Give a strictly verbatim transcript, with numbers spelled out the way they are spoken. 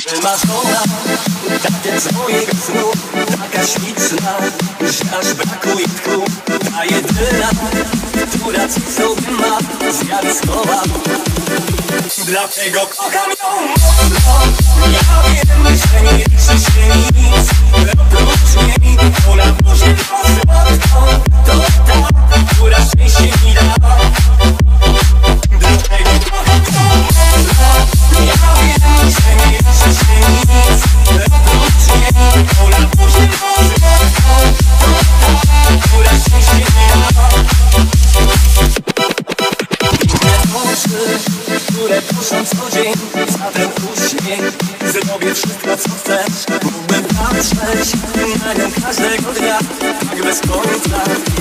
Wymarzona, tak jak z mojego snu, taka śliczna, że aż brakuje tchu. Ta jedyna, która coś sobie ma, zjawiskowa. Dlatego kocham ją mocno. Ja wiem, że nie liczy się nic oprócz niej. Ona burzy nos słodko, to ta, która szczęście mi da. Dlatego kocham ją mocno. Ja wiem, że nie liczy się nic oprócz niej. Ona burzy nos słodko, to ta, która szczęście mi da. Oczy, które proszą co dzień za ten uśmiech. Zrobię wszystko co chcesz, mógłbym patrzeć na nią każdego dnia, tak bez końca.